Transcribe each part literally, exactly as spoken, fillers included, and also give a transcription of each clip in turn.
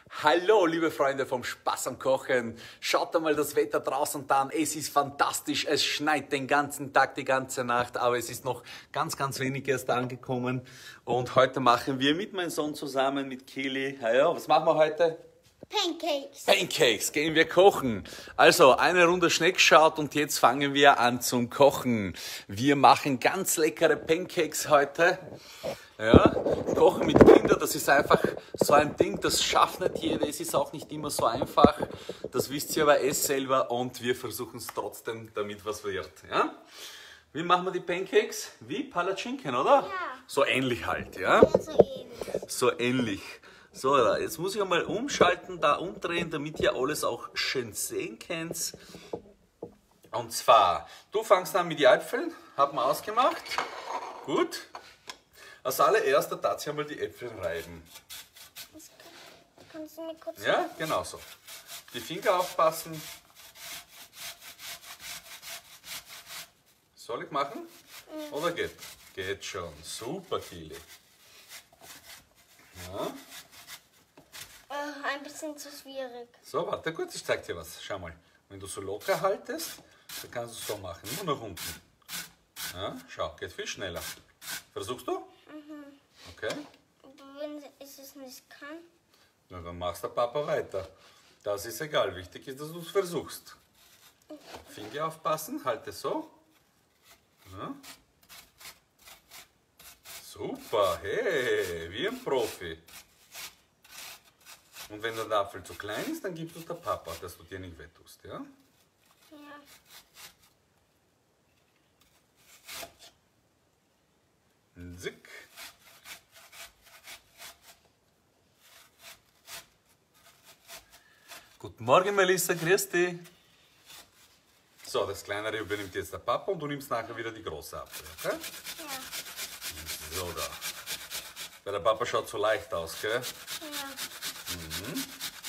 Hallo, liebe Freunde vom Spaß am Kochen. Schaut einmal das Wetter draußen an. Es ist fantastisch. Es schneit den ganzen Tag, die ganze Nacht, aber es ist noch ganz, ganz wenig erst angekommen. Und heute machen wir mit meinem Sohn zusammen, mit Kili. Ja, ja, was machen wir heute? Pancakes. Pancakes, gehen wir kochen. Also, eine Runde schnell geschaut und jetzt fangen wir an zum Kochen. Wir machen ganz leckere Pancakes heute. Ja, kochen mit Kindern, das ist einfach so ein Ding, das schafft nicht jeder, es ist auch nicht immer so einfach. Das wisst ihr aber eh selber und wir versuchen es trotzdem, damit was wird. Ja? Wie machen wir die Pancakes? Wie Palatschinken, oder? Ja. So ähnlich halt, ja? Ja, so ähnlich. So ähnlich. So, jetzt muss ich einmal umschalten, da umdrehen, damit ihr alles auch schön sehen könnt. Und zwar, du fängst an mit den Äpfeln, haben wir ausgemacht. Gut. Als allererster darf ich einmal die Äpfel reiben. Das kann, kannst du mir kurz... Ja, genau so. Die Finger aufpassen. Soll ich machen? Mhm. Oder geht? Geht schon. Super, Kili. Ja. Äh, ein bisschen zu schwierig. So, warte kurz, ich zeig dir was. Schau mal. Wenn du so locker haltest, dann kannst du es so machen. Nur nach unten. Ja, schau, geht viel schneller. Versuchst du? Mhm. Okay. Aber wenn ich es nicht kann? Na, dann machst der Papa weiter. Das ist egal. Wichtig ist, dass du es versuchst. Finger aufpassen, halte so. Ja. Super, hey, wie ein Profi. Und wenn der Apfel zu klein ist, dann gibst du es der Papa, dass du dir nicht wehtust, ja? Ja. Zick. Guten Morgen, Melissa, grüß dich. So, das kleinere übernimmt jetzt der Papa und du nimmst nachher wieder die große Apfel, okay? Ja. So, da. Weil der Papa schaut so leicht aus, gell? Ja. Mhm.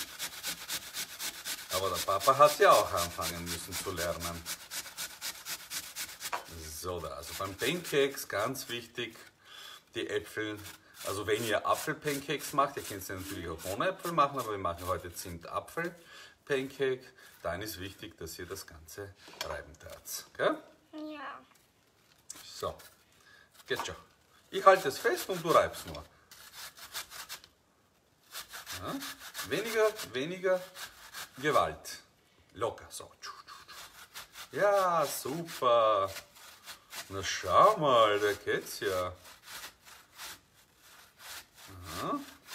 Aber der Papa hat ja auch anfangen müssen zu lernen. So, da. Also beim Pancakes ganz wichtig, die Äpfel. Also wenn ihr Apfel-Pancakes macht, ihr könnt es ja natürlich auch ohne Äpfel machen, aber wir machen heute Zimt-Apfel-Pancake. Dann ist wichtig, dass ihr das Ganze reiben tat. Gell? Ja. So, geht schon. Ich halte es fest und du reibst nur. Ja. Weniger, weniger Gewalt. Locker, so. Ja, super. Na schau mal, da geht's ja. Aha.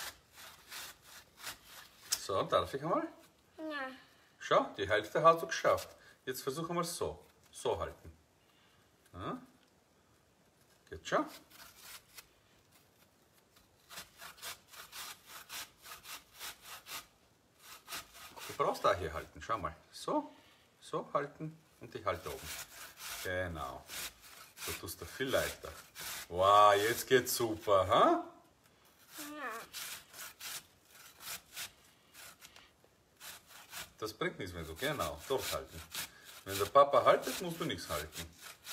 So, darf ich einmal? Ja. Schau, die Hälfte hast du geschafft. Jetzt versuchen wir es so. So halten. Ja. Geht schon? Du brauchst da hier halten. Schau mal. So, so halten und ich halte oben. Genau. So tust du viel leichter. Wow, jetzt geht's super, ha? Ja. Das bringt nichts, wenn du genau durchhalten. Wenn der Papa haltet, musst du nichts halten.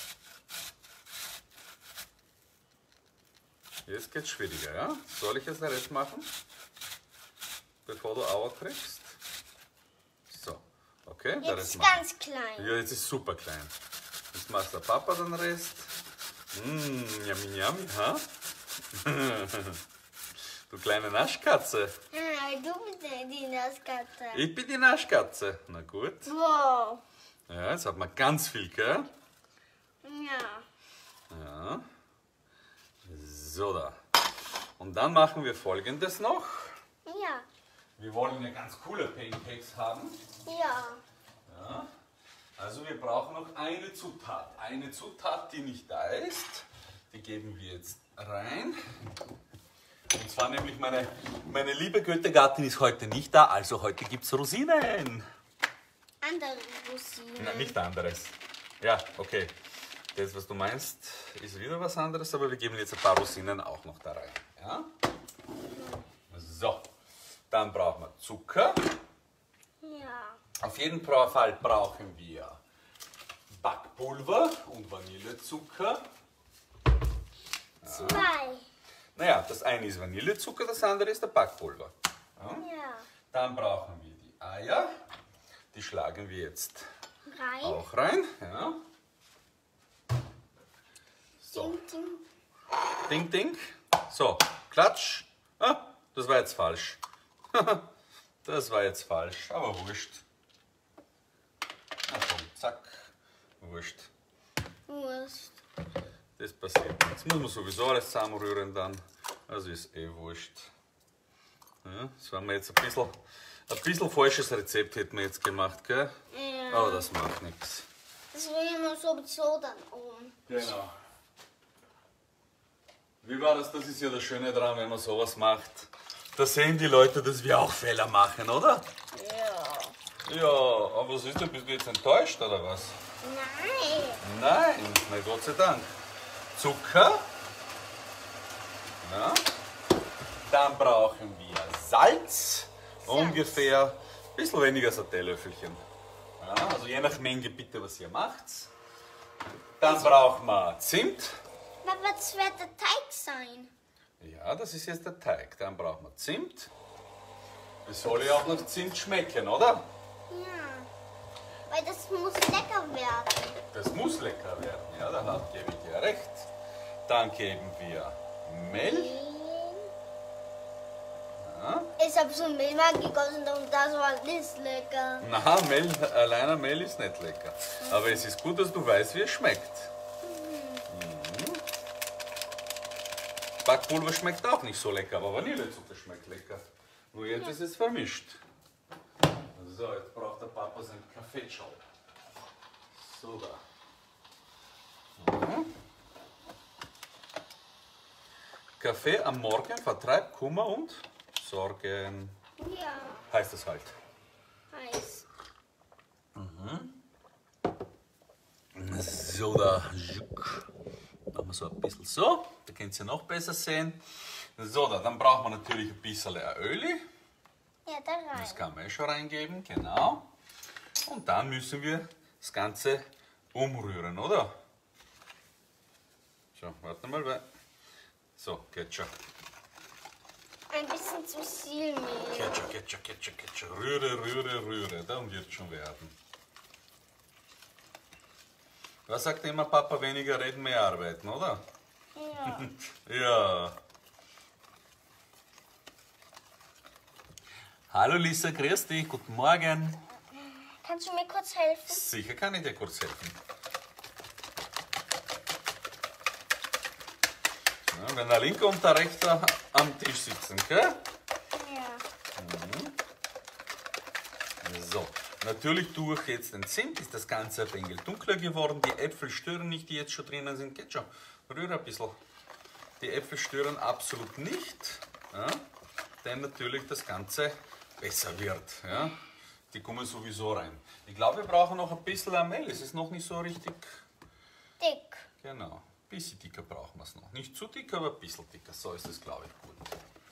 Jetzt geht's schwieriger, ja? Soll ich jetzt den Rest machen? Bevor du Aua kriegst? So, okay, der Jetzt Rest ist machen. ganz klein. Ja, jetzt ist super klein. Jetzt macht der Papa den Rest. Mmh, yummy, yummy, ha? Du kleine Naschkatze. Ja, du bist die Nasskatze. Ich bin die Naschkatze. Na gut. Wow. Ja, jetzt hat man ganz viel, gell? Ja. Ja. So da. Und dann machen wir Folgendes noch. Ja. Wir wollen ja ganz coole Pancakes haben. Ja. Ja. Also wir brauchen noch eine Zutat. Eine Zutat, die nicht da ist. Die geben wir jetzt rein. Und zwar nämlich meine, meine liebe Göttergattin ist heute nicht da, also heute gibt es Rosinen. Andere Rosinen. Na, nicht anderes. Ja, okay. Das, was du meinst, ist wieder was anderes, aber wir geben jetzt ein paar Rosinen auch noch da rein. Ja? So, dann brauchen wir Zucker. Ja. Auf jeden Fall brauchen wir Backpulver und Vanillezucker. Zwei. Naja, das eine ist Vanillezucker, das andere ist der Backpulver. Ja? Ja. Dann brauchen wir die Eier. Die schlagen wir jetzt Rein. auch rein. Ja. So. Ding, ding. Ding, ding. So, klatsch. Ah, das war jetzt falsch. Das war jetzt falsch, aber wurscht. Na komm, zack. Wurscht. Wurst. Das passiert. Jetzt muss man sowieso alles zusammenrühren dann. Also ist eh wurscht. Ja, das haben wir jetzt ein bisschen, ein bisschen falsches Rezept hätten wir jetzt gemacht, gell? Ja. Aber das macht nichts. Das rühren wir sowieso dann um. Genau. Wie war das? Das ist ja das Schöne daran, wenn man sowas macht. Da sehen die Leute, dass wir auch Fehler machen, oder? Ja. Ja, aber was ist denn? Bist du jetzt enttäuscht, oder was? Nein. Nein, na Gott sei Dank. Zucker. Ja. Dann brauchen wir Salz. Ungefähr ein bisschen weniger als ein Teelöffelchen. Ja, also je nach Menge bitte, was ihr macht. Dann brauchen wir Zimt. Aber was wird der Teig sein? Ja, das ist jetzt der Teig. Dann brauchen wir Zimt. Das soll ja auch nach Zimt schmecken, oder? Ja. Weil das muss lecker werden. Das muss lecker werden, ja, da gebe ich dir recht. Dann geben wir Mehl. Ja. Ich habe so Mehl mal gegossen und das war nicht lecker. Na, Mehl, alleiner Mehl ist nicht lecker. Aber es ist gut, dass du weißt, wie es schmeckt. Mhm. Backpulver schmeckt auch nicht so lecker, aber Vanillezucker schmeckt lecker. Nur jetzt ist es vermischt. So, jetzt braucht der Papa seinen Kaffeeschau. So da. Mhm. Kaffee am Morgen vertreibt Kummer und Sorgen. Ja. Heißt es halt. Heiß. So, da machen wir so ein bisschen so. Da könnt ihr noch besser sehen. So, da, dann brauchen wir natürlich ein bisschen Öl. Ja, da rein. Das kann man eh schon reingeben, genau. Und dann müssen wir das Ganze umrühren, oder? So, warte mal. Weil so, geht schon. Ein bisschen zu viel Mehl. Geht schon, geht schon, geht schon, geht schon. Rühre, rühre, rühre. Dann wird es schon werden. Was sagt immer Papa? Weniger reden, mehr arbeiten, oder? Ja. Ja. Hallo Lisa, grüß dich, guten Morgen. Kannst du mir kurz helfen? Sicher kann ich dir kurz helfen. Ja, wenn der Linke und der Rechte am Tisch sitzen, gell? Ja. So, natürlich tue ich jetzt den Zimt, ist das Ganze ein wenig dunkler geworden. Die Äpfel stören nicht, die jetzt schon drinnen sind. Geht schon, rühre ein bisschen. Die Äpfel stören absolut nicht, ja, denn natürlich das Ganze besser wird. Ja. Die kommen sowieso rein. Ich glaube, wir brauchen noch ein bisschen Mehl. Es ist noch nicht so richtig. Dick. Genau, ein bisschen dicker brauchen wir es noch. Nicht zu dick, aber ein bisschen dicker. So ist es, glaube ich, gut.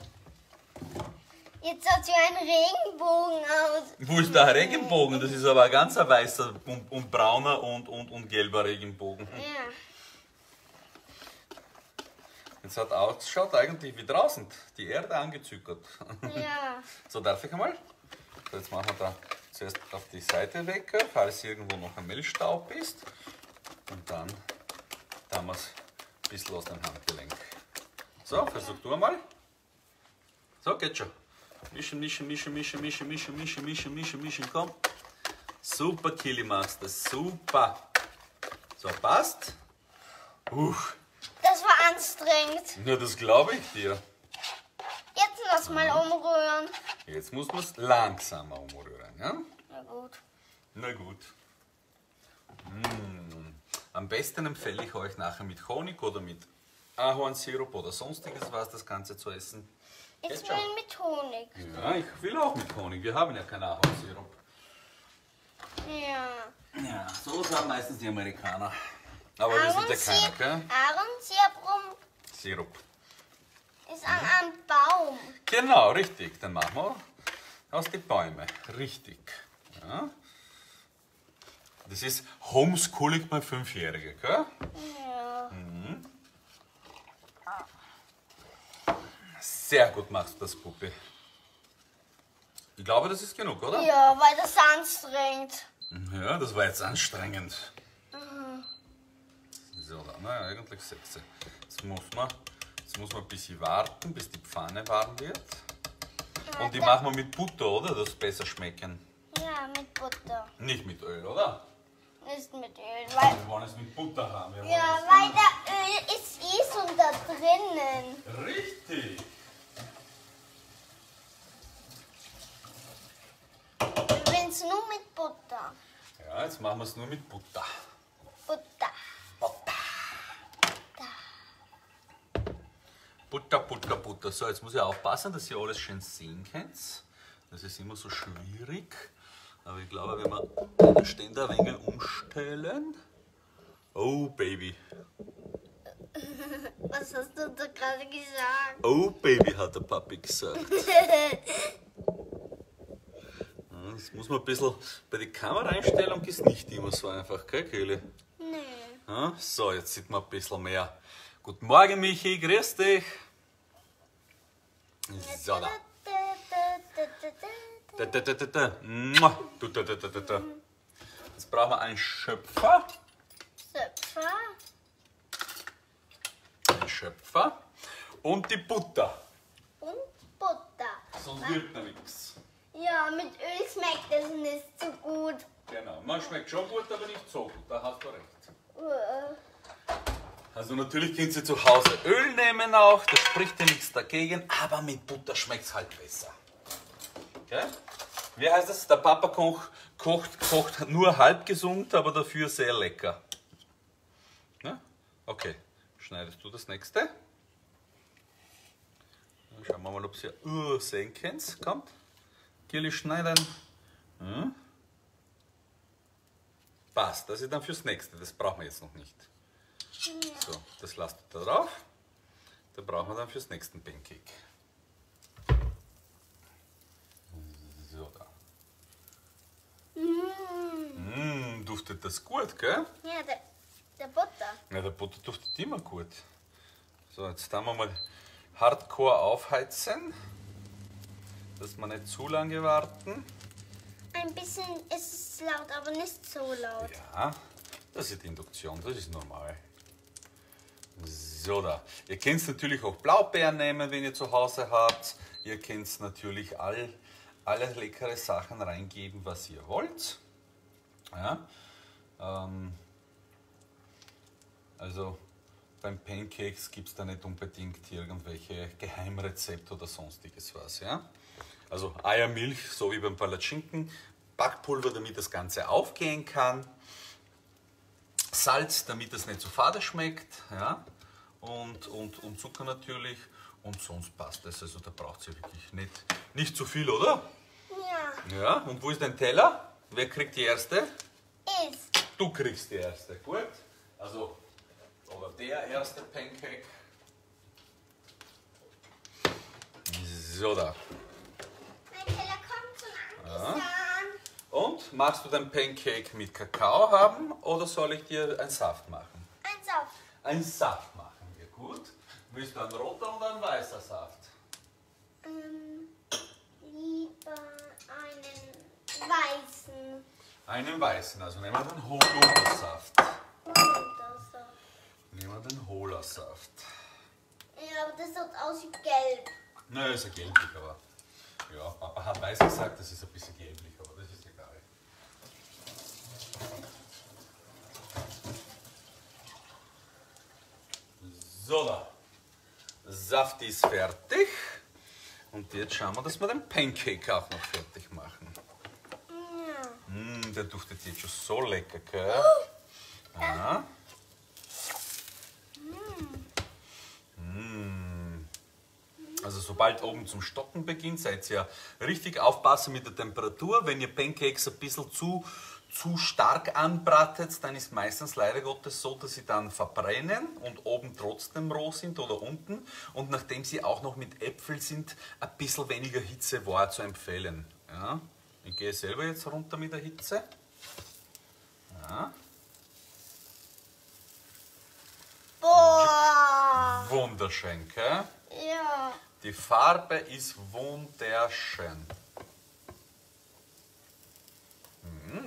Jetzt hat sie einen Regenbogen aus. Wo ist der Regenbogen? Das ist aber ein ganz weißer und, und brauner und, und, und gelber Regenbogen. Ja. Jetzt hat aus, schaut eigentlich wie draußen die Erde angezückert. Ja. So, darf ich einmal? So, jetzt machen wir da zuerst auf die Seite weg, falls irgendwo noch ein Mehlstaub ist. Und dann tun wir es ein bisschen aus dem Handgelenk. So, versuch du einmal. So, geht schon. Mischen, mischen, mischen, mischen, mischen, mischen, mischen, mischen, mischen, mischen, komm. Super, Kili, machst das. Super. So, passt. Uff. Das war anstrengend. Ja, das glaube ich dir. Jetzt lass mal umrühren. Jetzt muss man es langsamer umrühren, ja? Na gut. Na gut. Mm. Am besten empfehle ich euch nachher mit Honig oder mit Ahornsirup oder sonstiges was das Ganze zu essen. Ich Geht schon. will mit Honig. Ja, ich will auch mit Honig. Wir haben ja keinen Ahornsirup. Ja. Ja, so sagen meistens die Amerikaner. Aber wir sind ja keiner, gell? Ahornsirup Sirup. ist an einem Baum. Genau, richtig. Dann machen wir aus den Bäumen. Richtig. Ja. Das ist Homeschooling bei Fünfjährigen, gell? Ja. Sehr gut machst du das, Puppi. Ich glaube, das ist genug, oder? Ja, weil das anstrengt. Ja, das war jetzt anstrengend. Mhm. So, dann, na, eigentlich sechs. Jetzt muss man, jetzt muss man ein bisschen warten, bis die Pfanne warm wird. Ja, Und die da- machen wir mit Butter, oder? Das besser schmecken. Ja, mit Butter. Nicht mit Öl, oder? Nicht mit Öl. Weil, Wir wollen es mit Butter haben. Wir wollen ja, es weil da Öl ist eh schon da drinnen. Richtig. Wir wollen es nur mit Butter. Ja, jetzt machen wir es nur mit Butter. Butter. Butter. Butter, Butter, Butter. So, jetzt muss ich aufpassen, dass ihr alles schön sehen könnt. Das ist immer so schwierig. Aber ich glaube, wenn wir den Ständer ein wenig umstellen. Oh, Baby. Was hast du da gerade gesagt? Oh, Baby, hat der Papi gesagt. Das muss man ein bisschen bei der Kameraeinstellung ist nicht immer so einfach, gell, Kelly? Nee. Ja, so, jetzt sieht man ein bisschen mehr. Guten Morgen, Michi, grüß dich. So, da. Da, da, da, da, da. Mua. Du, da, da, da, da, da. Jetzt brauchen wir einen Schöpfer. Söpfer. Einen Schöpfer. Und die Butter. Und Butter. Sonst wird da nichts. Ja, mit Öl schmeckt es nicht so gut. Genau, man schmeckt schon gut, aber nicht so gut. Da hast du recht. Uh. Also natürlich könnt ihr zu Hause Öl nehmen auch, da spricht ja nichts dagegen, aber mit Butter schmeckt es halt besser. Okay? Wie heißt das? Der Papa koch, kocht, kocht nur halb gesund, aber dafür sehr lecker. Ja? Okay, schneidest du das nächste. Dann schauen wir mal, ob ihr uh, sehen könnt. Kommt, Gilli schneiden. Hm? Passt, das ist dann fürs nächste, das brauchen wir jetzt noch nicht. So, das lasst ihr da drauf. Da brauchen wir dann fürs nächste Pancake. So, da. Mm. Mmh, duftet das gut, gell? Ja, der, der Butter. Ja, der Butter duftet immer gut. So, jetzt haben wir mal Hardcore aufheizen. Dass wir nicht zu lange warten. Ein bisschen ist es laut, aber nicht so laut. Ja, das ist die Induktion, das ist normal. So, da. Ihr könnt natürlich auch Blaubeeren nehmen, wenn ihr zu Hause habt. Ihr könnt natürlich all, alle leckere Sachen reingeben, was ihr wollt. Ja, ähm, also beim Pancakes gibt es da nicht unbedingt irgendwelche Geheimrezepte oder sonstiges was. Ja? Also Eier, Milch, so wie beim Palatschinken. Backpulver, damit das Ganze aufgehen kann. Salz, damit es nicht so fade schmeckt. Ja? Und, und, und Zucker natürlich. Und sonst passt es. Also da braucht ihr wirklich nicht, nicht zu viel, oder? Ja. Ja, und wo ist dein Teller? Wer kriegt die erste? Ist. Du kriegst die erste, gut? Also, oder der erste Pancake. So, da. Mein Teller kommt schon an. Ja. Und machst du den Pancake mit Kakao haben oder soll ich dir einen Saft machen? Ein Saft. Einen Saft machen wir, gut. Willst du einen roter oder einen weißer Saft? Ähm, lieber einen weißen. Einen weißen, also nehmen wir den Hohlersaft. Oder so. Nehmen wir den Hohlersaft. Ja, aber das sieht aus wie gelb. Na, ist ja gelblich, aber ja, Papa hat weiß gesagt, das ist ein bisschen gelblich, aber das ist egal. So, da. Saft ist fertig. Und jetzt schauen wir, dass wir den Pancake auch noch fertig machen. Ja. Mm, der duftet jetzt schon so lecker, gell? Ja. Mm. Also sobald oben zum Stocken beginnt, seid ihr richtig aufpassen mit der Temperatur. Wenn ihr Pancakes ein bisschen zu, zu stark anbratet, dann ist meistens leider Gottes so, dass sie dann verbrennen und oben trotzdem roh sind oder unten. Und nachdem sie auch noch mit Äpfel sind, ein bisschen weniger Hitze war zu empfehlen. Ja. Ich gehe selber jetzt runter mit der Hitze. Ja. Boah. Wunderschön, gell? Ja. Die Farbe ist wunderschön.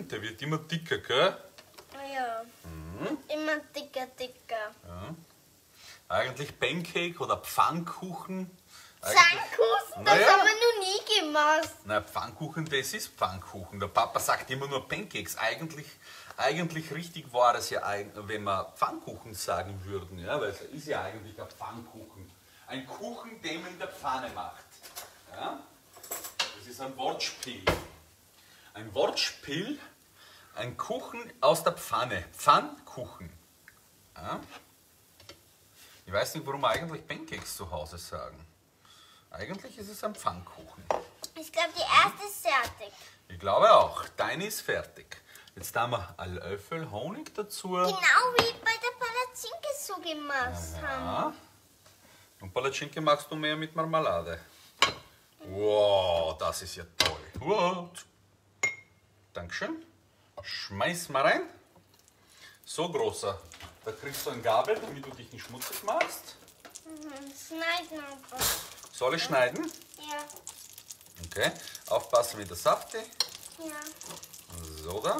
Hm, der wird immer dicker, gell? Ja. Mhm. Immer dicker, dicker. Ja. Eigentlich Pancake oder Pfannkuchen. Pfannkuchen, das Naja. haben wir noch nie gemacht. Na, Pfannkuchen, das ist Pfannkuchen. Der Papa sagt immer nur Pancakes. Eigentlich, eigentlich richtig war es ja, eig- wenn wir Pfannkuchen sagen würden. Ja, weil es ist ja eigentlich ein Pfannkuchen. Ein Kuchen, den man in der Pfanne macht. Ja? Das ist ein Wortspiel. Ein Wortspiel, ein Kuchen aus der Pfanne. Pfannkuchen. Ja? Ich weiß nicht, warum wir eigentlich Pancakes zu Hause sagen. Eigentlich ist es ein Pfannkuchen. Ich glaube, die erste ist fertig. Ich glaube auch. Deine ist fertig. Jetzt haben wir einen Löffel Honig dazu. Genau wie bei der Palatschinke so gemacht haben. Ja. Und Palatschinke machst du mehr mit Marmelade. Wow, das ist ja toll. Wow. Dankeschön. Schmeiß mal rein. So großer. Da kriegst du eine Gabel, damit du dich nicht schmutzig machst. Mhm, schneiden einfach. Soll ich schneiden? Ja, Okay. Aufpassen mit der Safte. ja. So da.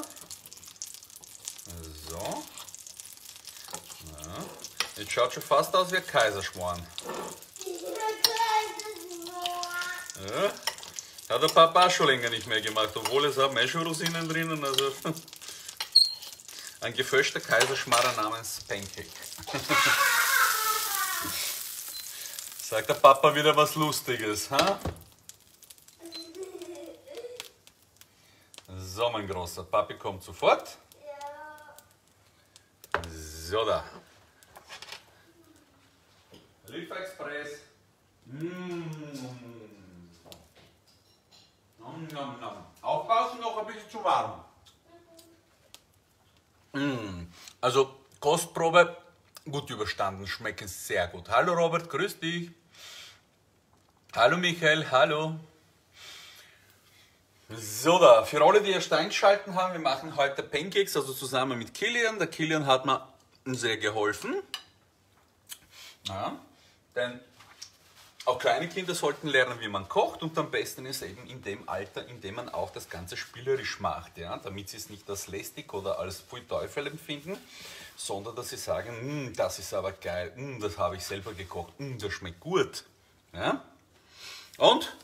So. Ja. Jetzt schaut schon fast aus wie ein Kaiserschmarrn. Ja. Hat der Papa auch schon länger nicht mehr gemacht, obwohl es haben eh schon Rosinen drinnen. Also ein gefälschter Kaiserschmarrn namens Pancake. Sagt der Papa wieder was Lustiges, ha? So, mein Großer, Papi kommt sofort. So da. Lieferexpress. Mmh. Nom, nom, nom. Aufpassen, noch ein bisschen zu warm. Mmh. Also, Kostprobe gut überstanden, schmecken sehr gut. Hallo Robert, grüß dich. Hallo Michael, hallo. So da, für alle, die erst eingeschaltet haben, wir machen heute Pancakes, also zusammen mit Kilian. Der Kilian hat mir sehr geholfen. Ja, denn auch kleine Kinder sollten lernen, wie man kocht, und am besten ist eben in dem Alter, in dem man auch das Ganze spielerisch macht, ja, damit sie es nicht als lästig oder als Pfui Teufel empfinden, sondern dass sie sagen, das ist aber geil, das habe ich selber gekocht, das schmeckt gut. Ja? Und?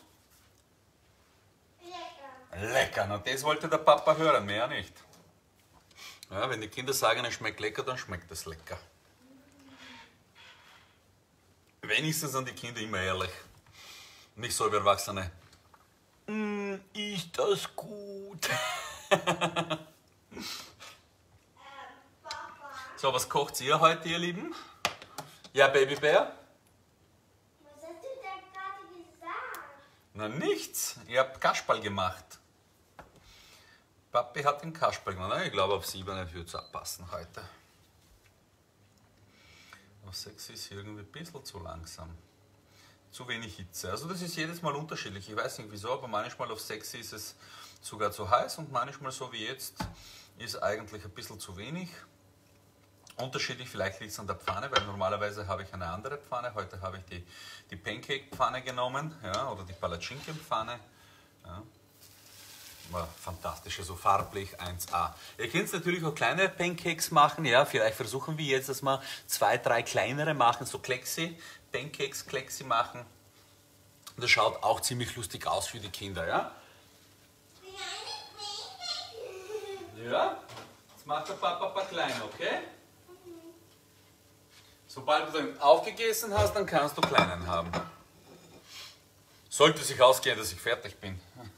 Lecker, na das wollte der Papa hören, mehr nicht. Ja, wenn die Kinder sagen, es schmeckt lecker, dann schmeckt es lecker. Wenigstens sind die Kinder immer ehrlich. Nicht so wie Erwachsene. Mm, ist das gut? So, was kocht ihr heute, ihr Lieben? Ja, Babybär? Was hast du denn gerade gesagt? Na nichts, ihr habt Kasperl gemacht. Papi hat den Kasperl gemacht. Ich glaube, auf sieben würde es abpassen heute. Auf sechs ist irgendwie ein bisschen zu langsam. Zu wenig Hitze. Also das ist jedes Mal unterschiedlich. Ich weiß nicht wieso, aber manchmal auf sechs ist es sogar zu heiß und manchmal, so wie jetzt, ist eigentlich ein bisschen zu wenig. Unterschiedlich, vielleicht liegt es an der Pfanne, weil normalerweise habe ich eine andere Pfanne. Heute habe ich die, die Pancake-Pfanne genommen, ja, oder die Palatschinken-Pfanne. Ja. War fantastisch, also farblich eins A. Ihr könnt natürlich auch kleine Pancakes machen, ja, vielleicht versuchen wir jetzt, dass wir zwei, drei kleinere machen, so Kleckse, Pancakes, Kleckse machen. Das schaut auch ziemlich lustig aus für die Kinder, ja? Ja, jetzt macht der Papa ein paar kleine, okay? Sobald du den aufgegessen hast, dann kannst du kleinen haben. Sollte sich ausgehen, dass ich fertig bin.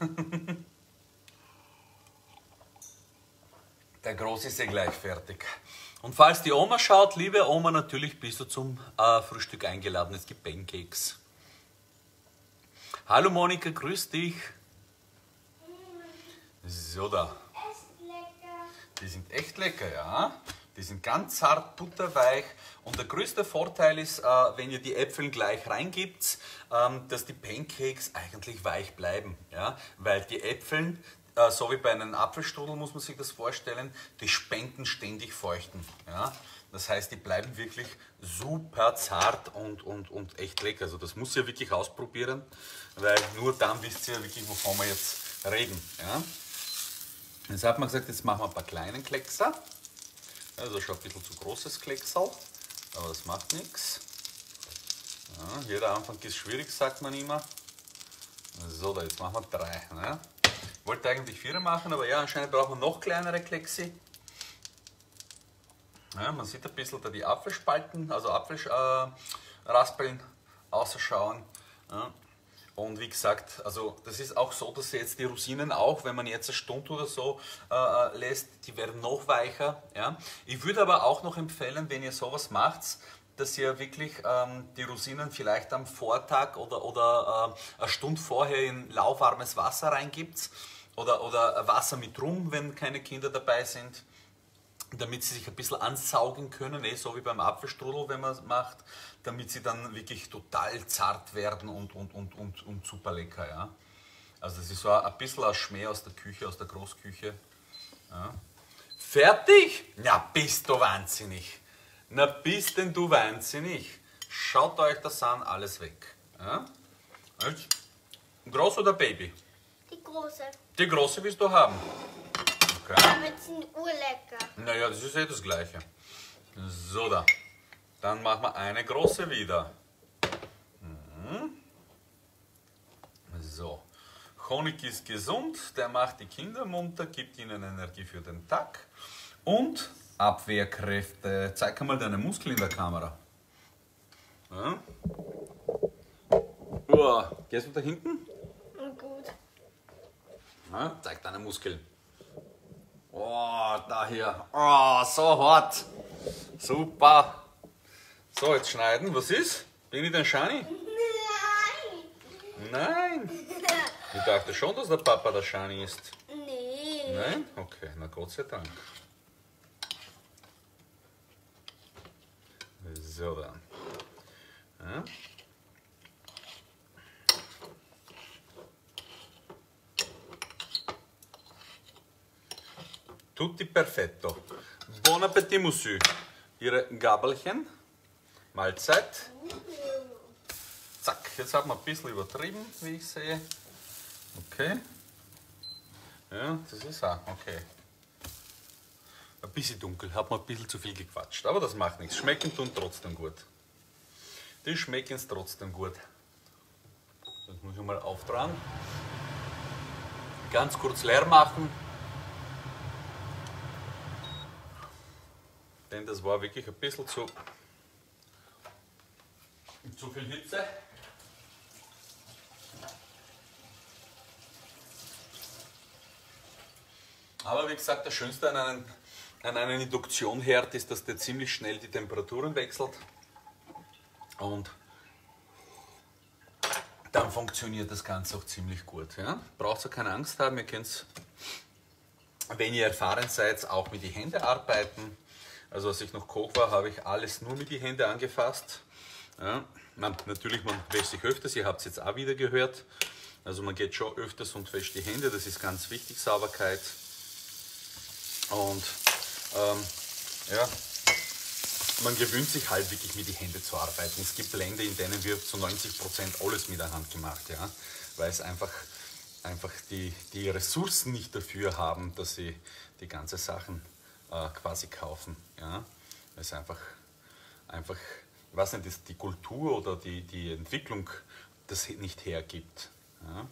Der Große ist ja gleich fertig. Und falls die Oma schaut, liebe Oma, natürlich bist du zum äh, Frühstück eingeladen. Es gibt Pancakes. Hallo Monika, grüß dich. So da. Die sind echt lecker, ja. Die sind ganz zart, butterweich. Und der größte Vorteil ist, äh, wenn ihr die Äpfel gleich reingibt, ähm, dass die Pancakes eigentlich weich bleiben. Ja? Weil die Äpfel, äh, so wie bei einem Apfelstrudel muss man sich das vorstellen, die spenden ständig Feuchten. Ja? Das heißt, die bleiben wirklich super zart und, und, und echt lecker. Also das muss ihr wirklich ausprobieren, weil nur dann wisst ihr wirklich, wovon wir jetzt reden. Ja? Jetzt hat man gesagt, jetzt machen wir ein paar kleine Kleckser. Also schon ein bisschen zu großes Klecksal, aber das macht nichts. Ja, jeder Anfang ist schwierig, sagt man immer. So, da jetzt machen wir drei. Ne? Ich wollte eigentlich vier machen, aber ja, anscheinend brauchen wir noch kleinere Kleckse. Ja, man sieht ein bisschen da die Apfelspalten, also Apfelraspeln äh, ausschauen. Ja. Und wie gesagt, also das ist auch so, dass jetzt die Rosinen auch, wenn man jetzt eine Stunde oder so äh, lässt, die werden noch weicher. Ja. Ich würde aber auch noch empfehlen, wenn ihr sowas macht, dass ihr wirklich ähm, die Rosinen vielleicht am Vortag oder, oder äh, eine Stunde vorher in lauwarmes Wasser reingibt oder, oder Wasser mit Rum, wenn keine Kinder dabei sind, damit sie sich ein bisschen ansaugen können, eh, so wie beim Apfelstrudel, wenn man es macht, damit sie dann wirklich total zart werden und, und, und, und, und super lecker. Ja? Also das ist so ein bisschen ein Schmäh aus der Küche, aus der Großküche. Ja. Fertig? Ja, bist du wahnsinnig. Na, bist denn du wahnsinnig? Schaut euch das an, alles weg. Ja? Jetzt, groß oder Baby? Die große. Die große willst du haben? Okay. Aber die sind urlecker. Naja, das ist eh das Gleiche. So, da. Dann machen wir eine große wieder. Mhm. So. Honig ist gesund, der macht die Kinder munter, gibt ihnen Energie für den Tag. Und Abwehrkräfte. Zeig mal deine Muskeln in der Kamera. Ja. Oh, gehst du da hinten? Gut. Ja, zeig deine Muskeln. Oh, da hier. Oh, so hart. Super. So, jetzt schneiden. Was ist? Bin ich denn Shani? Nein. Nein. Ich dachte schon, dass der Papa der Shani ist. Nee. Nein? Okay, na Gott sei Dank. So dann. Ja. Tutti perfetto. Bon appetit, Monsieur. Ihre Gabelchen. Mahlzeit. Zack, jetzt hat man ein bisschen übertrieben, wie ich sehe. Okay. Ja, das ist auch okay. Ein bisschen dunkel, hat man ein bisschen zu viel gequatscht. Aber das macht nichts. Schmecken tun trotzdem gut. Die schmecken es trotzdem gut. Das muss ich mal auftragen. Ganz kurz leer machen. Denn das war wirklich ein bisschen zu, zu viel Hitze. Aber wie gesagt, das Schönste an einem, an einem Induktionherd ist, dass der ziemlich schnell die Temperaturen wechselt. Und dann funktioniert das Ganze auch ziemlich gut. Ja? Braucht ihr keine Angst haben, ihr könnt, wenn ihr erfahren seid, auch mit den Händen arbeiten. Also als ich noch Koch war, habe ich alles nur mit den Händen angefasst. Ja, man, natürlich, man wäscht sich öfters, ihr habt es jetzt auch wieder gehört. Also man geht schon öfters und wäscht die Hände, das ist ganz wichtig, Sauberkeit. Und ähm, ja, man gewöhnt sich halt wirklich mit den Händen zu arbeiten. Es gibt Länder, in denen wird zu neunzig Prozent alles mit der Hand gemacht, ja, weil es einfach, einfach die, die Ressourcen nicht dafür haben, dass sie die ganzen Sachen quasi kaufen. Ja? Es ist einfach, einfach, ich weiß nicht, dass die Kultur oder die, die Entwicklung das nicht hergibt. Ja?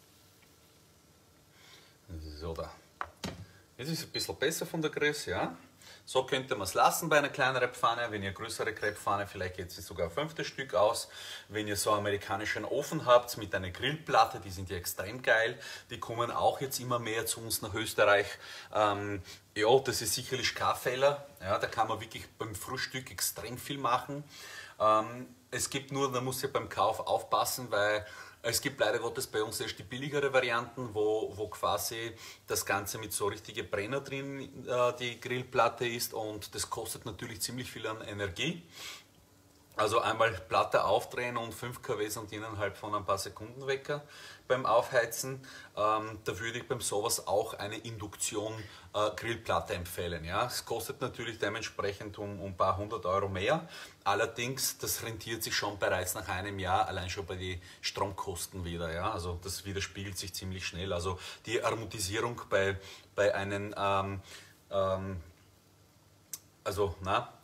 So, da. Jetzt ist es ein bisschen besser von der Größe, ja. So könnte man es lassen bei einer kleineren Pfanne. Wenn ihr größere Crepepfanne, vielleicht geht es sogar ein fünftes Stück aus. Wenn ihr so einen amerikanischen Ofen habt mit einer Grillplatte, die sind ja extrem geil. Die kommen auch jetzt immer mehr zu uns nach Österreich. Ähm, ja, das ist sicherlich kein Fehler. Ja, da kann man wirklich beim Frühstück extrem viel machen. Ähm, es gibt nur, da muss ihr beim Kauf aufpassen, weil es gibt leider Gottes bei uns erst die billigere Varianten, wo, wo quasi das Ganze mit so richtigen Brenner drin äh, die Grillplatte ist und das kostet natürlich ziemlich viel an Energie. Also einmal Platte aufdrehen und fünf Kilowatt sind innerhalb von ein paar Sekunden weg. beim Aufheizen, ähm, da würde ich beim sowas auch eine Induktion äh, Grillplatte empfehlen. Ja? Es kostet natürlich dementsprechend um, um ein paar hundert Euro mehr, allerdings das rentiert sich schon bereits nach einem Jahr, allein schon bei den Stromkosten wieder. Ja? Also das widerspiegelt sich ziemlich schnell. Also die Amortisierung bei, bei einem, ähm, ähm, also na,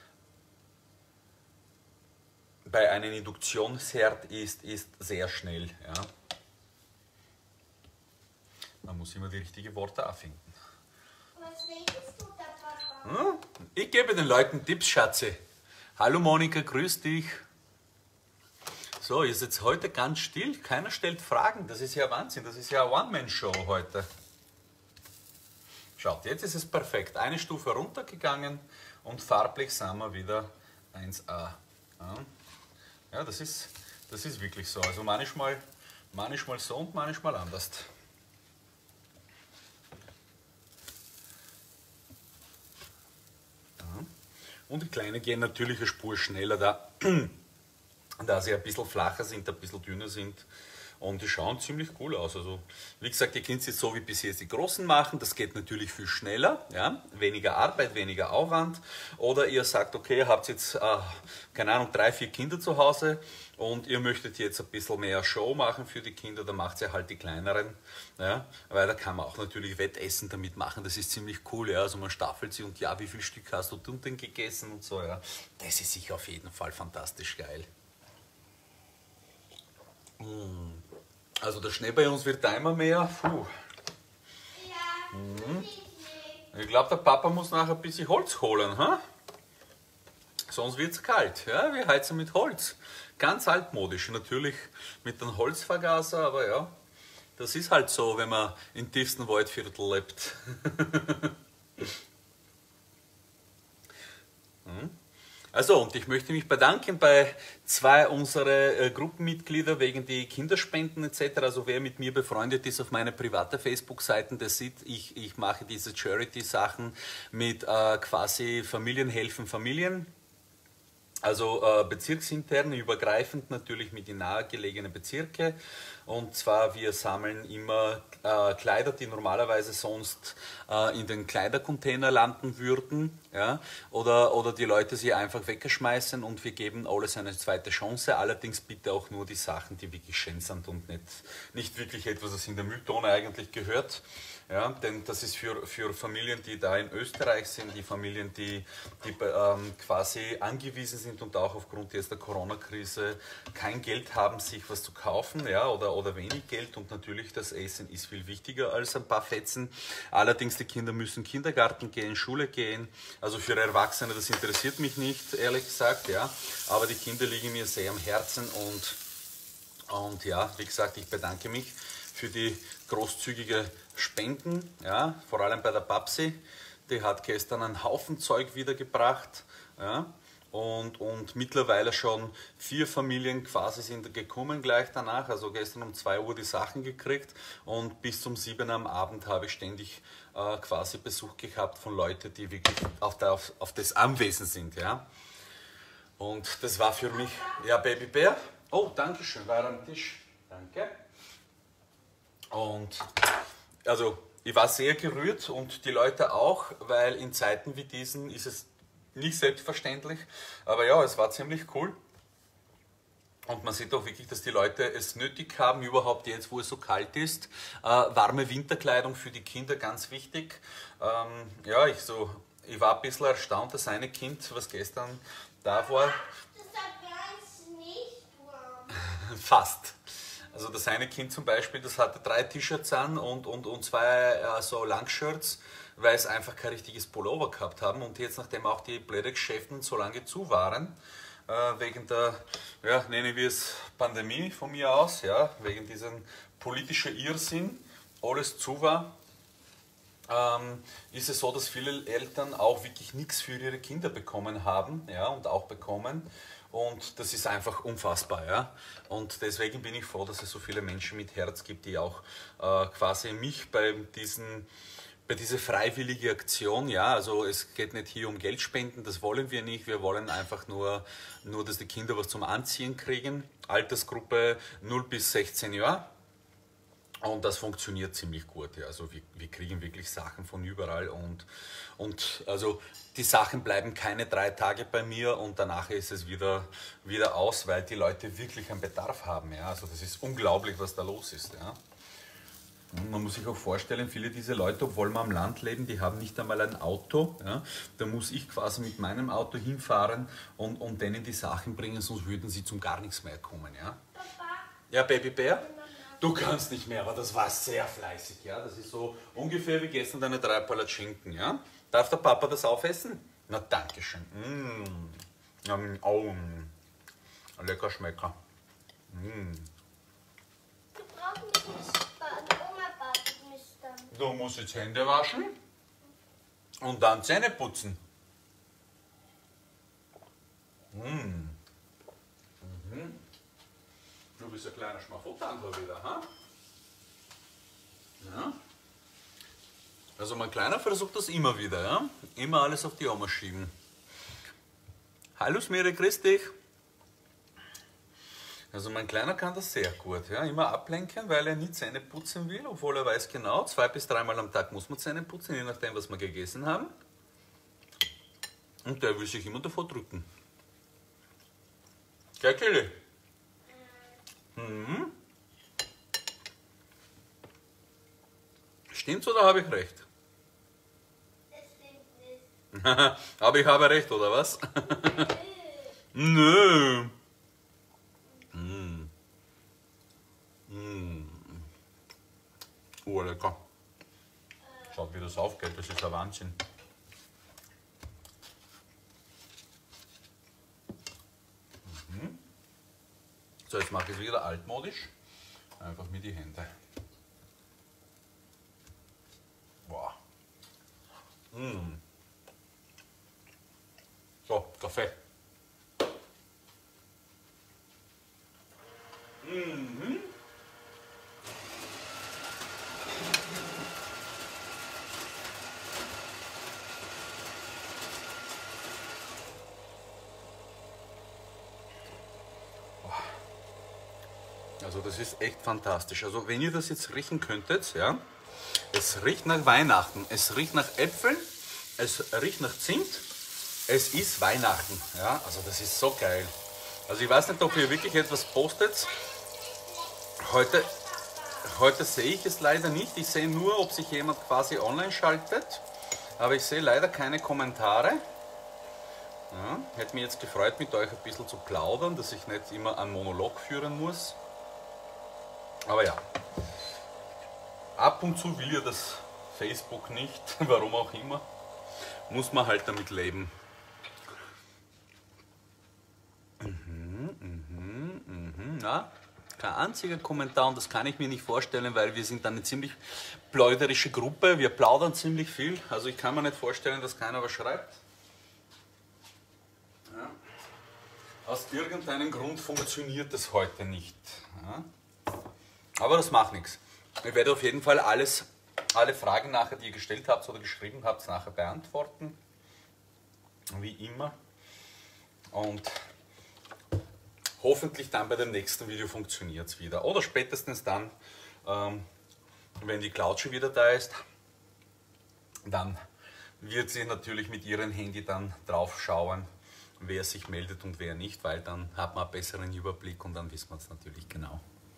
bei einem Induktionsherd ist, ist sehr schnell. Ja. Man muss immer die richtigen Worte erfinden. Was redest du da, Papa? Hm? Ich gebe den Leuten Tipps, Schatze. Hallo Monika, grüß dich. So, ihr seid heute ganz still. Keiner stellt Fragen. Das ist ja Wahnsinn. Das ist ja eine One-Man-Show heute. Schaut, jetzt ist es perfekt. Eine Stufe runtergegangen und farblich sind wir wieder eins a. Ja. Ja, das ist, das ist wirklich so. Also manchmal, manchmal so und manchmal anders. Ja. Und die Kleinen gehen natürlich eine Spur schneller, da, da sie ein bisschen flacher sind, ein bisschen dünner sind. Und die schauen ziemlich cool aus. Also, wie gesagt, ihr könnt es jetzt so wie bis jetzt die Großen machen. Das geht natürlich viel schneller. Ja? Weniger Arbeit, weniger Aufwand. Oder ihr sagt, okay, ihr habt jetzt, äh, keine Ahnung, drei, vier Kinder zu Hause und ihr möchtet jetzt ein bisschen mehr Show machen für die Kinder, dann macht ihr halt die kleineren. Ja? Weil da kann man auch natürlich Wettessen damit machen. Das ist ziemlich cool. Ja? Also man staffelt sie und ja, wie viel Stück hast du denn gegessen und so. Ja? Das ist sicher auf jeden Fall fantastisch geil. Mmh. Also der Schnee bei uns wird da immer mehr. Puh. Ja, Mhm. Ich glaube, der Papa muss nachher ein bisschen Holz holen. Huh? Sonst wird es kalt. Ja? Wir heizen mit Holz. Ganz altmodisch. Natürlich mit einem Holzvergaser, aber ja, das ist halt so, wenn man im tiefsten Waldviertel lebt. hm? Also, und ich möchte mich bedanken bei zwei unserer äh, Gruppenmitglieder wegen die Kinderspenden et cetera. Also wer mit mir befreundet ist auf meiner privaten Facebook-Seite, der sieht, ich, ich mache diese Charity-Sachen mit äh, quasi Familien helfen Familien. Also äh, bezirksintern, übergreifend natürlich mit den nahegelegenen Bezirke. Und zwar, wir sammeln immer äh, Kleider, die normalerweise sonst äh, in den Kleidercontainer landen würden. Ja? Oder, oder die Leute sie einfach wegschmeißen und wir geben alles eine zweite Chance. Allerdings bitte auch nur die Sachen, die wirklich schön sind und nicht, nicht wirklich etwas, das in der Mülltonne eigentlich gehört. Ja, denn das ist für, für Familien, die da in Österreich sind, die Familien, die, die ähm, quasi angewiesen sind und auch aufgrund jetzt der Corona-Krise kein Geld haben, sich was zu kaufen, ja, oder, oder wenig Geld, und natürlich das Essen ist viel wichtiger als ein paar Fetzen. Allerdings die Kinder müssen Kindergarten gehen, Schule gehen, also für Erwachsene, das interessiert mich nicht, ehrlich gesagt, ja, aber die Kinder liegen mir sehr am Herzen und, und ja, wie gesagt, ich bedanke mich für die großzügige Spenden, ja, vor allem bei der Babsi, die hat gestern einen Haufen Zeug wiedergebracht, ja, und, und mittlerweile schon vier Familien quasi sind gekommen gleich danach, also gestern um zwei Uhr die Sachen gekriegt und bis zum sieben am Abend habe ich ständig äh, quasi Besuch gehabt von Leuten, die wirklich auf, der, auf, auf das anwesend sind, ja, und das war für mich, ja, Babybär, oh, danke schön, war am Tisch, danke. Und also ich war sehr gerührt und die Leute auch, weil in Zeiten wie diesen ist es nicht selbstverständlich. Aber ja, es war ziemlich cool. Und man sieht auch wirklich, dass die Leute es nötig haben, überhaupt jetzt, wo es so kalt ist. Äh, warme Winterkleidung für die Kinder, ganz wichtig. Ähm, ja, ich, so, ich war ein bisschen erstaunt, dass eine Kind, was gestern da war, Das hat ganz nicht warm. fast. Also das eine Kind zum Beispiel, das hatte drei T-Shirts an und, und, und zwei äh, so Langshirts, weil es einfach kein richtiges Pullover gehabt haben. Und jetzt, nachdem auch die Blöde-Geschäften so lange zu waren, äh, wegen der, ja, nennen wir es Pandemie von mir aus, ja, wegen diesem politischen Irrsinn, alles zu war, ähm, ist es so, dass viele Eltern auch wirklich nichts für ihre Kinder bekommen haben, ja, und auch bekommen. Und das ist einfach unfassbar. Ja? Und deswegen bin ich froh, dass es so viele Menschen mit Herz gibt, die auch äh, quasi mich bei, diesen, bei dieser freiwilligen Aktion, ja, also es geht nicht hier um Geld spenden, das wollen wir nicht. Wir wollen einfach nur, nur dass die Kinder was zum Anziehen kriegen. Altersgruppe null bis sechzehn Jahre. Und das funktioniert ziemlich gut. Ja. Also wir, wir kriegen wirklich Sachen von überall und, und also die Sachen bleiben keine drei Tage bei mir und danach ist es wieder, wieder aus, weil die Leute wirklich einen Bedarf haben. Ja. Also das ist unglaublich, was da los ist. Ja. Und man muss sich auch vorstellen, viele dieser Leute, obwohl wir am Land leben, die haben nicht einmal ein Auto. Ja. Da muss ich quasi mit meinem Auto hinfahren und, und denen die Sachen bringen, sonst würden sie zum gar nichts mehr kommen. Ja, ja Babybär? Du kannst nicht mehr, aber das war sehr fleißig, ja. Das ist so ungefähr wie gestern deine drei Palatschinken, ja. Darf der Papa das aufessen? Na, danke schön. Mm. Oh. Lecker Schmecker. Mm. Du brauchst mich nicht baden. Oma badet mich dann. Du musst jetzt Hände waschen und dann Zähne putzen. Mm. Mhm. Du bist ein kleiner Schmarottandler wieder, ha? Ja. Also mein Kleiner versucht das immer wieder, ja? Immer alles auf die Oma schieben. Hallo Smire, grüß dich. Also mein Kleiner kann das sehr gut, ja? Immer ablenken, weil er nie Zähne putzen will, obwohl er weiß genau, zwei bis dreimal am Tag muss man Zähne putzen, je nachdem, was wir gegessen haben. Und der will sich immer davor drücken. Gell, Kelly? Mhm. Stimmt's oder habe ich recht? Das stimmt nicht. Aber ich habe recht, oder was? Nö. Mm. Mm. Oh, lecker. Schaut, wie das aufgeht, das ist ein Wahnsinn. Mhm. So, jetzt mache ich es wieder altmodisch. Einfach mit die Hände. Boah. Mm. So, Kaffee. Mhm. Also das ist echt fantastisch. Also wenn ihr das jetzt riechen könntet, ja, es riecht nach Weihnachten, es riecht nach Äpfeln, es riecht nach Zimt, es ist Weihnachten, ja, also das ist so geil. Also ich weiß nicht, ob ihr wirklich etwas postet. Heute, heute sehe ich es leider nicht. Ich sehe nur, ob sich jemand quasi online schaltet. Aber ich sehe leider keine Kommentare. Ja, hätte mich jetzt gefreut, mit euch ein bisschen zu plaudern, dass ich nicht immer einen Monolog führen muss. Aber ja, ab und zu will ja das Facebook nicht, warum auch immer. Muss man halt damit leben. Mhm, mhm, mhm, ja. Kein einziger Kommentar und das kann ich mir nicht vorstellen, weil wir sind eine ziemlich plauderische Gruppe, wir plaudern ziemlich viel, also ich kann mir nicht vorstellen, dass keiner was schreibt. Ja. Aus irgendeinem Grund funktioniert das heute nicht. Ja. Aber das macht nichts. Ich werde auf jeden Fall alles, alle Fragen nachher, die ihr gestellt habt oder geschrieben habt, nachher beantworten. Wie immer. Und hoffentlich dann bei dem nächsten Video funktioniert es wieder. Oder spätestens dann, ähm, wenn die Cloud schon wieder da ist, dann wird sie natürlich mit ihrem Handy dann drauf schauen, wer sich meldet und wer nicht, weil dann hat man einen besseren Überblick und dann wissen wir es natürlich genau.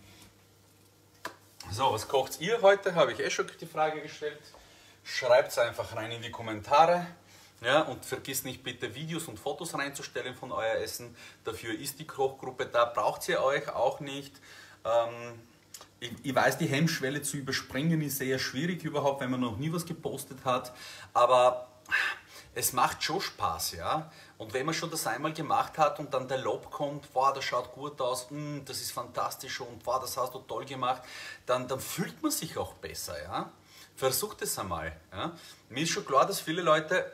So, was kocht ihr heute? Habe ich eh schon die Frage gestellt. Schreibt es einfach rein in die Kommentare. Ja, und vergisst nicht bitte Videos und Fotos reinzustellen von euer Essen. Dafür ist die Kochgruppe da. Braucht ihr euch auch nicht. Ähm, ich, ich weiß, die Hemmschwelle zu überspringen ist sehr schwierig überhaupt, wenn man noch nie was gepostet hat. Aber es macht schon Spaß, ja. Und wenn man schon das einmal gemacht hat und dann der Lob kommt, boah, das schaut gut aus, mh, das ist fantastisch und boah, das hast du toll gemacht, dann, dann fühlt man sich auch besser, ja. Versucht es einmal. Ja. Mir ist schon klar, dass viele Leute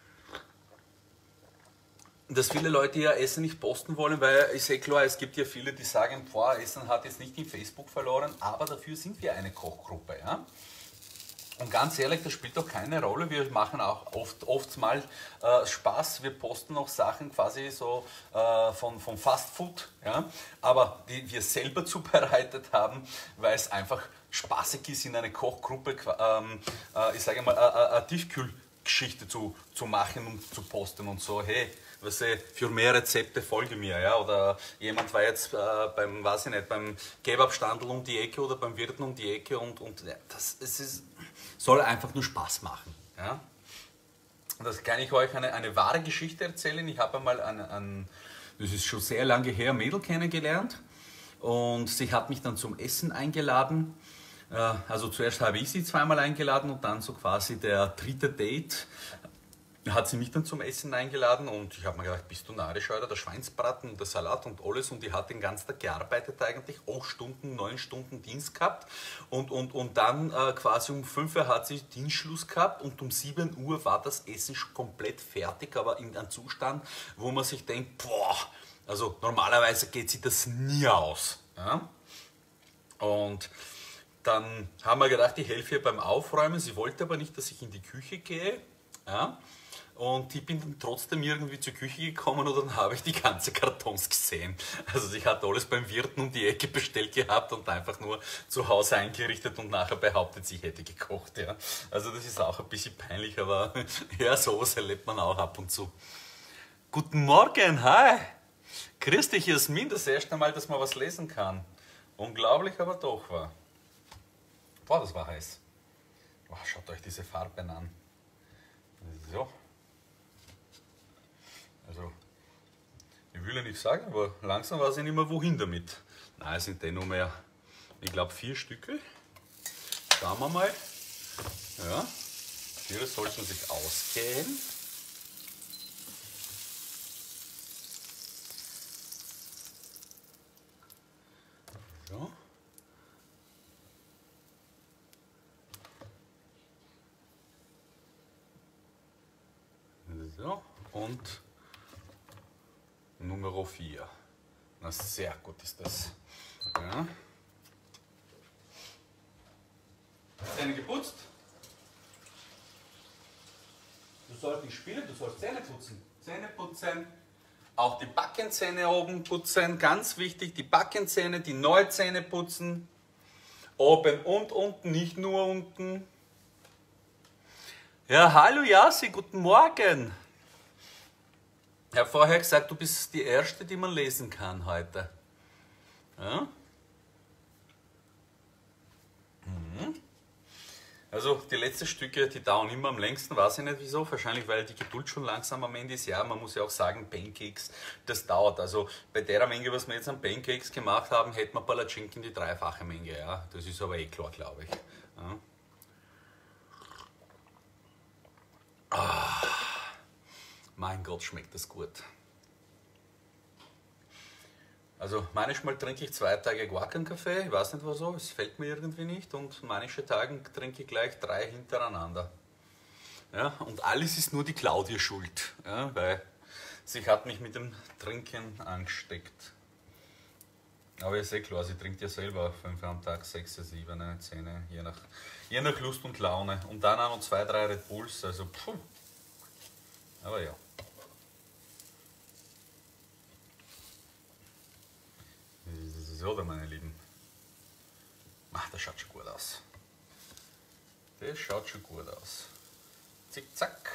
dass viele Leute ja Essen nicht posten wollen, weil ich sehe klar, es gibt ja viele, die sagen, boah, Essen hat jetzt nicht in Facebook verloren, aber dafür sind wir eine Kochgruppe. Ja? Und ganz ehrlich, das spielt doch keine Rolle. Wir machen auch oft, oft mal äh, Spaß. Wir posten noch Sachen quasi so äh, von, von Fast Food, ja? Aber die wir selber zubereitet haben, weil es einfach spaßig ist, in eine Kochgruppe, ähm, äh, ich sage mal, eine Tiefkühlgeschichte zu, zu machen und zu posten und so, hey, was ich, für mehr Rezepte folge mir, ja, oder jemand war jetzt äh, beim, weiß ich nicht, beim Kebabstandl um die Ecke oder beim Wirten um die Ecke und, und ja, das es ist, soll einfach nur Spaß machen, ja. Und das kann ich euch eine, eine wahre Geschichte erzählen. Ich habe einmal ein, ein, das ist schon sehr lange her, ein Mädel kennengelernt und sie hat mich dann zum Essen eingeladen. Also zuerst habe ich sie zweimal eingeladen und dann so quasi der dritte Date hat sie mich dann zum Essen eingeladen und ich habe mir gedacht, bist du narrisch, Alter, der Schweinsbraten und der Salat und alles und die hat den ganzen Tag gearbeitet eigentlich, acht Stunden, neun Stunden Dienst gehabt und, und, und dann äh, quasi um fünf Uhr hat sie Dienstschluss gehabt und um sieben Uhr war das Essen schon komplett fertig, aber in einem Zustand, wo man sich denkt, boah, also normalerweise geht sich das nie aus. Ja? Und dann haben wir gedacht, ich helfe ihr beim Aufräumen, sie wollte aber nicht, dass ich in die Küche gehe. Ja? Und ich bin dann trotzdem irgendwie zur Küche gekommen und dann habe ich die ganze Kartons gesehen. Also ich hatte alles beim Wirten um die Ecke bestellt gehabt und einfach nur zu Hause eingerichtet und nachher behauptet, sie hätte gekocht. Ja. Also das ist auch ein bisschen peinlich, aber ja, sowas erlebt man auch ab und zu. Guten Morgen, hi! Grüß dich, Jasmin, das erste Mal, dass man was lesen kann. Unglaublich, aber doch war. Boah, das war heiß. Boah, schaut euch diese Farben an. So. Also, ich will ja nicht sagen, aber langsam weiß ich nicht mehr, wohin damit. Nein, es sind eh nur mehr, ich glaube, vier Stücke. Schauen wir mal. Ja, vier sollten sich ausgehen. So. So, und Nummer vier. Na, sehr gut ist das. Ja. Zähne geputzt? Du sollst nicht spielen, du sollst Zähne putzen. Zähne putzen. Auch die Backenzähne oben putzen. Ganz wichtig, die Backenzähne, die neue Zähne putzen. Oben und unten, nicht nur unten. Ja, hallo Jasi, guten Morgen. Ich habe vorher gesagt, du bist die Erste, die man lesen kann heute. Ja? Mhm. Also die letzten Stücke, die dauern immer am längsten, weiß ich nicht wieso. Wahrscheinlich, weil die Geduld schon langsam am Ende ist. Ja, man muss ja auch sagen, Pancakes, das dauert. Also bei der Menge, was wir jetzt an Pancakes gemacht haben, hätten wir Palatschinken die dreifache Menge. Ja? Das ist aber eh klar, glaube ich. Ja? Ah, mein Gott, schmeckt das gut. Also manchmal trinke ich zwei Tage gar keinen Kaffee, ich weiß nicht wieso, es fällt mir irgendwie nicht und manche Tage trinke ich gleich drei hintereinander. Ja, und alles ist nur die Claudia schuld, ja, weil sie hat mich mit dem Trinken angesteckt. Aber ist eh klar, sie trinkt ja selber fünf am Tag, sechs, sieben, zehn, je nach, je nach Lust und Laune. Und dann auch noch zwei, drei Red Bulls, also puh. Aber ja. So, da meine Lieben. Ach, das schaut schon gut aus. Das schaut schon gut aus. Zick,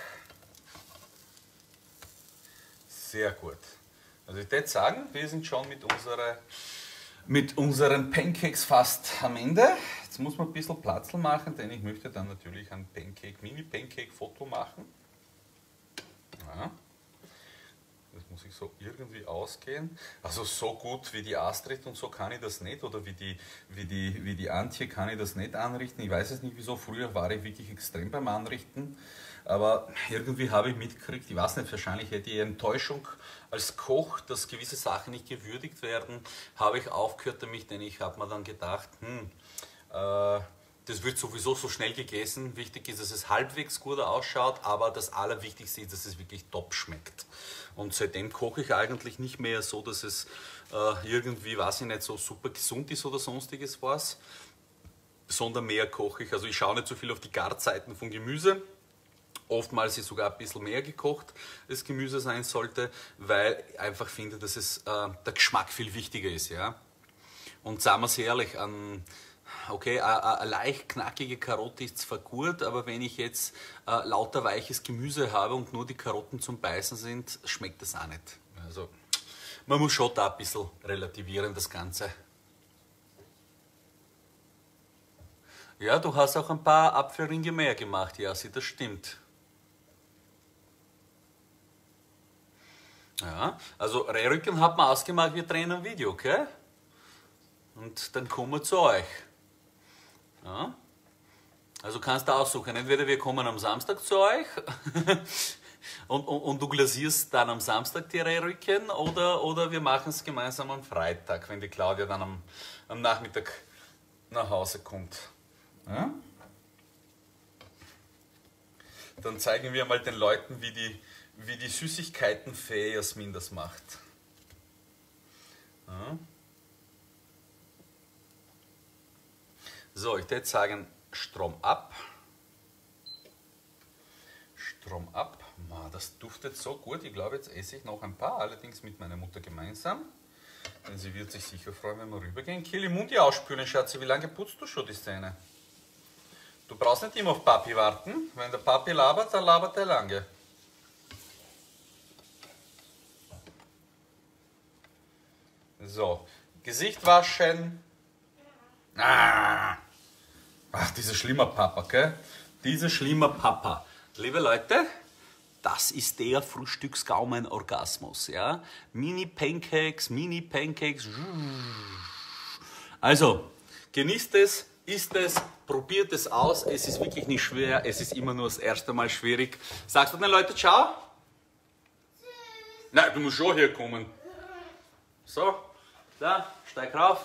sehr gut. Also ich würde sagen, wir sind schon mit, unsere, mit unseren Pancakes fast am Ende. Jetzt muss man ein bisschen Platz machen, denn ich möchte dann natürlich ein Pancake, Mini-Pancake-Foto machen. Ja. Das muss ich so irgendwie ausgehen. Also so gut wie die Astrid und so kann ich das nicht. Oder wie die, wie die, wie die Antje kann ich das nicht anrichten. Ich weiß es nicht wieso. Früher war ich wirklich extrem beim Anrichten. Aber irgendwie habe ich mitgekriegt, ich weiß nicht, wahrscheinlich hätte ich Enttäuschung als Koch, dass gewisse Sachen nicht gewürdigt werden, habe ich aufgehört damit, denn ich habe mir dann gedacht, hm, äh, das wird sowieso so schnell gegessen. Wichtig ist, dass es halbwegs gut ausschaut, aber das Allerwichtigste ist, dass es wirklich top schmeckt. Und seitdem koche ich eigentlich nicht mehr so, dass es äh, irgendwie, weiß ich nicht, so super gesund ist oder sonstiges was, sondern mehr koche ich. Also ich schaue nicht so viel auf die Garzeiten von Gemüse. Oftmals ist sogar ein bisschen mehr gekocht, das Gemüse sein sollte, weil ich einfach finde, dass es, äh, der Geschmack viel wichtiger ist. Ja? Und sagen wir es ehrlich, an Okay, eine leicht knackige Karotte ist zwar gut, aber wenn ich jetzt äh, lauter weiches Gemüse habe und nur die Karotten zum Beißen sind, schmeckt das auch nicht. Also man muss schon da ein bisschen relativieren, das Ganze. Ja, du hast auch ein paar Apfelringe mehr gemacht, Jassi, das stimmt. Ja, also Rehrücken hat man ausgemacht, wir drehen ein Video, okay? Und dann kommen wir zu euch. Ja. Also kannst du aussuchen, entweder wir kommen am Samstag zu euch und, und, und du glasierst dann am Samstag die Rehrücken oder, oder wir machen es gemeinsam am Freitag, wenn die Claudia dann am, am Nachmittag nach Hause kommt. Ja? Dann zeigen wir mal den Leuten, wie die, wie die Süßigkeitenfee Jasmin das macht. Ja. So, ich würde sagen, Strom ab. Strom ab. Ma, das duftet so gut. Ich glaube, jetzt esse ich noch ein paar, allerdings mit meiner Mutter gemeinsam. Denn sie wird sich sicher freuen, wenn wir rübergehen. Kili, Mundi ausspülen, Schatzi. Wie lange putzt du schon die Zähne? Du brauchst nicht immer auf Papi warten. Wenn der Papi labert, dann labert er lange. So, Gesicht waschen. Ah. Ach, dieser schlimme Papa, gell? Dieser schlimme Papa. Liebe Leute, das ist der Frühstücksgaumen-Orgasmus, ja? Mini-Pancakes, Mini-Pancakes. Also, genießt es, isst es, probiert es aus. Es ist wirklich nicht schwer, es ist immer nur das erste Mal schwierig. Sagst du den Leuten ciao? Tschüss. Nein, du musst schon herkommen. So, da, steig rauf.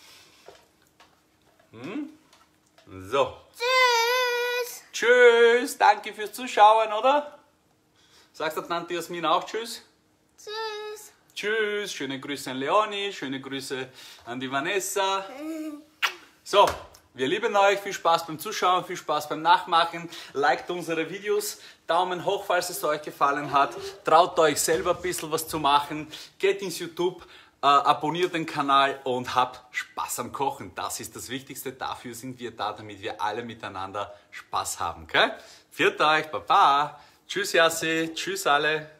Hm? So. Tschüss. Tschüss, danke fürs Zuschauen, oder? Sagst du Tante Jasmin auch Tschüss? Tschüss. Tschüss, schöne Grüße an Leonie, schöne Grüße an die Vanessa. So, wir lieben euch, viel Spaß beim Zuschauen, viel Spaß beim Nachmachen. Liked unsere Videos, Daumen hoch, falls es euch gefallen hat. Traut euch selber ein bisschen was zu machen. Geht ins YouTube. Äh, abonniert den Kanal und habt Spaß am Kochen. Das ist das Wichtigste. Dafür sind wir da, damit wir alle miteinander Spaß haben. Okay? Viert euch, Baba. Tschüss, Jassi. Tschüss, alle.